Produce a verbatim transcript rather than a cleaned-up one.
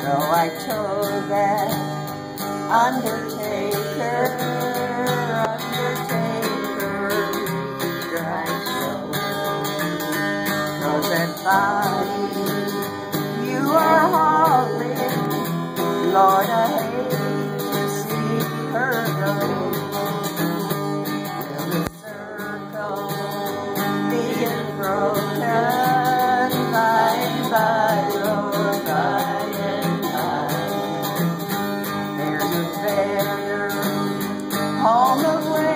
So I chose that undertaker, undertaker, strike so. Cause that body you are hauling, Lord, I hate to see her go. Will the circle being broken by and by, oh, by and by? There's a failure on the way.